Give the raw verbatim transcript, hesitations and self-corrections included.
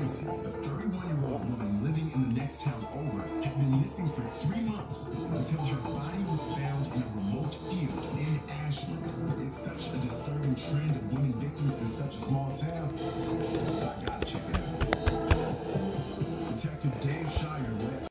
Tracy, a thirty-one-year-old woman living in the next town over, had been missing for three months until her body was found in a remote field in Asheville.